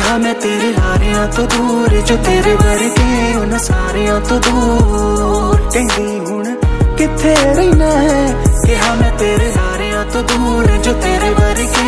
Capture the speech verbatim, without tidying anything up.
ਕਿਹਾ ਮੈਂ ਤੇਰੇ ਹਾਰਿਆਂ ਤੋਂ ਦੂਰ, ਜੋ ਤੇਰੇ ਵਰਗੇ ਉਹਨਾਂ ਸਾਰਿਆਂ ਤੋਂ ਦੂਰ। ਕਹਿੰਦੀ ਹੁਣ ਕਿੱਥੇ ਰਹਿਣਾ ਹੈ, ਕਿਹਾ ਮੈਂ ਤੇਰੇ ਹਾਰਿਆਂ ਤੋਂ ਦੂਰ, ਜੋ ਤੇਰੇ ਵਰਗੇ